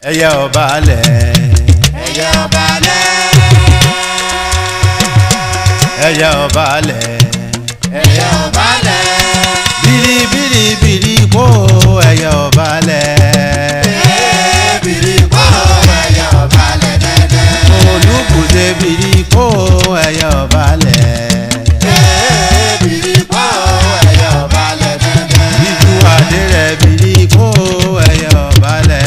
ẹyẹ ọ̀bàlẹ̀. ẹyẹ ọ̀bàlẹ̀. ẹyẹ ọ̀bàlẹ̀. ẹyẹ ọ̀bàlẹ̀. bìrìbìrì bìrì kó ẹyẹ ọ̀bàlẹ̀. bìrì kó ẹyẹ ọ̀bàlẹ̀ dẹ́dẹ́. Olubuse bìrì kó ẹyẹ ọ̀bàlẹ̀. bìrì kó ẹyẹ ọ̀bàlẹ̀ dẹ́dẹ́. Sijuwade rẹ̀ bìrì kó ẹyẹ ọ̀bàlẹ̀.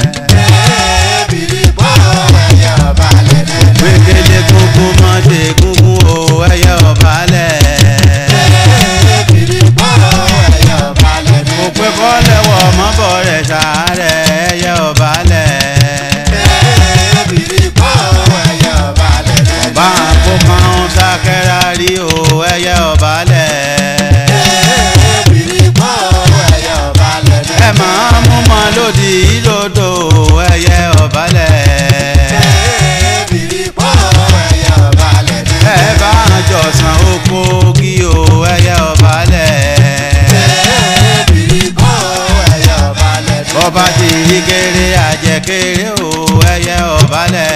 bìrì kó ẹyẹ ọ̀bàlẹ̀ dẹ́dẹ́. Gbégélé gbogbo mọ́dé gúngún o ẹyẹ ọ̀bàlẹ̀. bìrì kó ẹyẹ ọ̀bàlẹ̀ dẹ́dẹ́. Kò pé kọ́lẹ́wọ̀ mọ́bọ̀ rẹ̀ sàárẹ̀ ẹyẹ ọ̀bàlẹ̀. bìrì kó ẹyẹ ọ̀bàlẹ̀ dẹ́dẹ́. Ọba àpò kan sákẹ́rà rí o ẹyẹ ọ̀bàlẹ̀. bìrì kó ẹyẹ ọ̀bàlẹ̀ dẹ́dẹ́. Ẹ máa mú mọ́ lòdì ìlòdò ẹyẹ ọ̀bàlẹ̀. bìrì kó ẹyẹ ọ̀bàlẹ̀ dẹ́dẹ́. Ẹ bá jọ̀sán oko kí o ẹyẹ ọ̀bàlẹ̀. bìrì kó ẹyẹ ọ̀bàlẹ̀ dẹ́dẹ́. Bọ́ba ti rí kéré àjẹkéré o ẹyẹ ọ̀bàlẹ̀.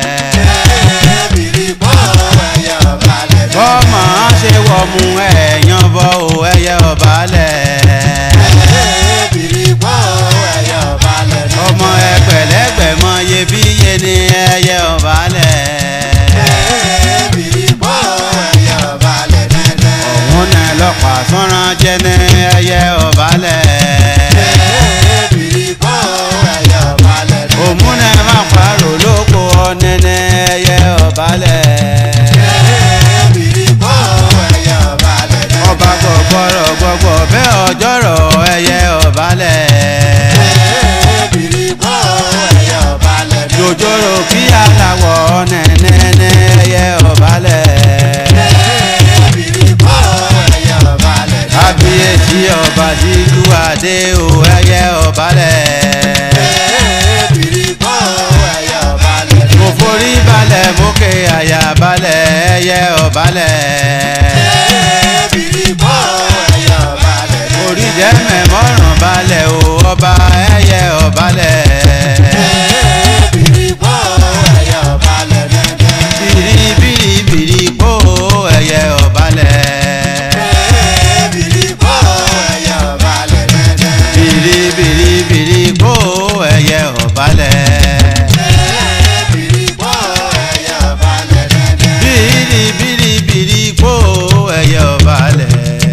bìrì kó ẹyẹ ọ̀bàlẹ̀ dẹ́dẹ́. Bọ́mọ ṣe wọ̀mú ẹ̀yàn bọ́ o ẹyẹ ọ̀bàlẹ̀. bìrì kó ẹyẹ ọ̀bàlẹ̀ dẹ́dẹ́. Ọmọ ẹgbẹ̀lẹ́gbẹ̀ mọ iyebíye ni ẹyẹ ọ̀bàlẹ̀. bìrì kó ẹyẹ ọ̀bàlẹ̀ dẹ́dẹ́. Òun náà lọ́pàá sọ́ran jẹ́ ní ẹyẹ ọ̀bàlẹ̀. bìrì kó ẹyẹ ọ̀bàlẹ̀ dẹ́dẹ́. Òmùnà má parò lóko ọ̀nẹ́nẹ́ ẹyẹ ọ̀bàlẹ̀. bìrì kó ẹyẹ ọ̀bàlẹ̀ dẹ́dẹ́. Ọba gbọ̀gbọ̀rọ̀ gbọ̀gbọ̀ bẹ́ẹ̀ ọjọ́rọ̀ ẹyẹ ọ̀bàlẹ̀. bìrì kó ẹyẹ ọ̀bàlẹ̀ dẹ́dẹ́. Jòjòrò kí aláwọ̀ nẹ́nẹ́nẹ́ ẹyẹ ọ̀bàlẹ̀. bìrì kó ẹyẹ ọ̀bàlẹ̀ dẹ́dẹ́. Kábíyèsí ọba Sijuwade o ẹyẹ ọ̀bàlẹ̀. bìrì kó ẹyẹ ọ̀bàlẹ̀ dẹ́dẹ́. Mo forí balẹ̀ mókè àyà balẹ̀ ẹyẹ ọ̀bàlẹ̀. bìrì kó ẹyẹ ọ̀bàlẹ̀ dẹ́dẹ́. Orí jẹ́ mẹ́mọ́ràn balẹ̀ o ọba ẹyẹ ọ̀bàlẹ̀. bìrì kó ẹyẹ ọ̀bàlẹ̀ dẹ́dẹ́. Bìrìbìrìbìrì kó ẹyẹ ọ̀bàlẹ̀. bìrì kó ẹyẹ ọ̀bàlẹ̀ dẹ́dẹ́. Bìrìbìrìbìrì kó ẹyẹ ọ̀bàlẹ̀. bìrì kó ẹyẹ ọ̀bàlẹ̀ dẹ́dẹ́. Bìrìbìrìbìrì kó ẹyẹ ọ̀bàlẹ̀.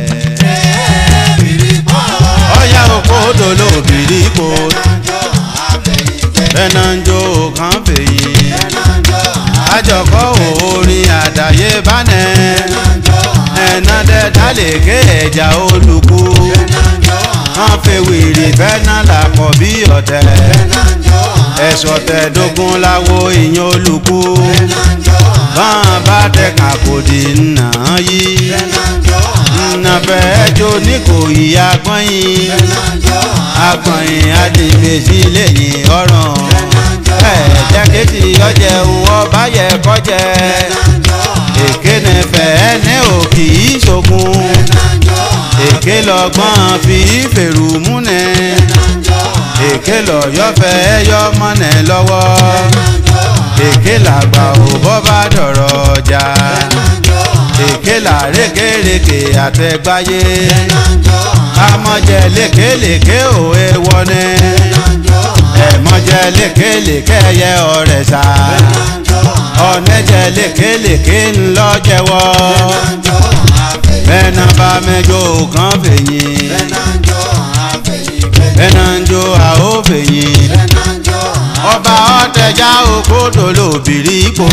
bìrì kó Ọ̀yá òkú dòlò bìrì kó. ẹnàjọ́ àfẹ̀yìntẹ́. Ẹnàjò kan fèyí. ẹnàjọ́ Àjọkọ́ orin àdáyébánẹ̀. ẹnàjọ́ Ẹnàdẹ́dá lè ké ẹja olùkú. ẹnàjọ́ Wọ́n fi wìrì fẹ́nà làpọ̀ bí ọ̀tẹ̀. ẹnàjọ́ Ẹ̀sọ̀ tẹ̀dógún láwo ìyẹn olùkú. ẹnàjọ́ Bọ́n bá tẹ̀ka kò dì nà yí. ẹnàjọ́ Nàfẹ́ jó ní kò yí agbọ́yìn. ẹnàjọ́ Agbọ̀nyìn adìmẹ̀sí lẹ́yìn ọ̀ràn. Ẹ̀jẹ̀ kéjì ọjẹ́ òun ọba yẹ kọjẹ́. Èké nẹfẹ̀ ní òkì ìṣògùn. Èké lọ́gbọ́n fi fèrú múnẹ̀. Èké lọ́yọ́fẹ́ yọ mọ́nẹ̀ lọ́wọ́. Èké làgbà ò bọ́ bá dọ̀rọ̀ ọjà. Èké làrékèrèké àtẹ̀gbáyé. Amọ̀jẹ̀ lékelèké òwe wọnẹ́. Ẹ̀mọ̀jẹ̀ lékelèké ẹyẹ ọ̀rẹ́ sá. Ọ̀nẹ́jẹ̀ lékelèké ńlọ jẹ́wọ́. Bẹ́ẹ̀nà bá mẹ́jọ kan fèyìn. Bẹ́ẹ̀nà ń jó àó fèyìn. Ọba ọ̀tẹ̀já òkúdò lòbìrí ipò.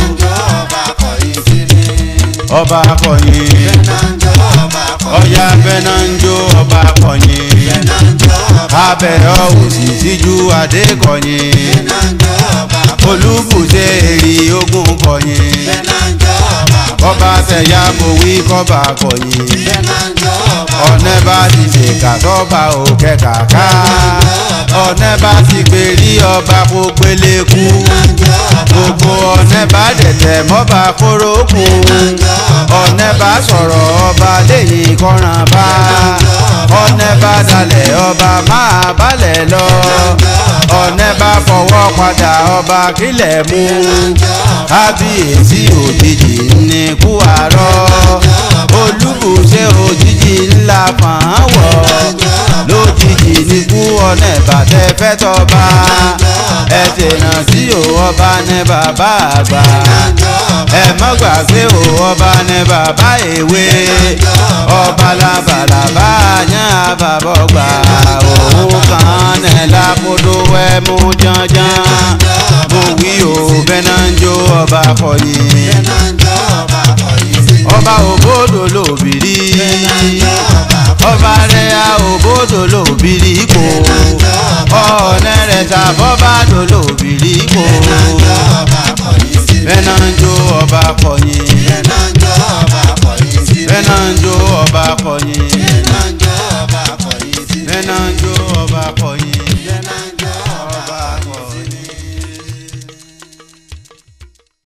Ọba akọ̀yìn. Ọya bẹ́ẹ̀nà ń jó ọba akọ̀yìn. Abẹ́rẹ́ òsì Sijuwade kọ̀yìn. Olubuse èrì ogun kọ̀yìn. Ọba tẹ̀yà kòwí kọ́ba kọ̀yìn. Ọ̀nẹ́ bá ti ṣèkà sọ́ba òkè kàkà. Ọ̀nẹ́ bá ti gbèrí ọba kó gbélé kú. Gbogbo ọ̀nẹ́ bá dẹ̀tẹ̀ mọ́ba kórókùn. Ọ̀nẹ́ bá sọ̀rọ̀ ọba lẹ́yìn kọ́ran bá. Ọ̀nẹ́ bá dalẹ̀ ọba máa balẹ̀ lọ. ọ̀nẹ́ bá fọwọ́ padà ọba kílẹ̀ mú kábíyèsí òjijì ní kú àárọ̀ Olúbuse òjijì ńlá fàn wọ̀ lójijì ní kú ọ̀nẹ́ bàtẹ́ fẹ́ tọba ẹ̀dẹ̀nà sí o ọba ní bàbá àgbà ẹ má gbàgbé o ọba ní bàbá èwe ọba làbàlàbà yẹn àbàbọ̀ gbà òun kan ní lákòdó ẹ mú jànjàn mo wí o bẹ́ẹ̀ ń jó ọba kọ̀yìn ọba òbodò lòbìrí ọba rẹ̀ a òbodò lòbìrí ipò ọ̀nẹ́ rẹ̀ sàbọ̀bá dò lòbìrí ipò bẹ́ẹ̀ ń jó ọba kọ̀yìn bẹ́ẹ̀ ń jó ọba kọ̀yìn bẹ́ẹ̀ ń jó.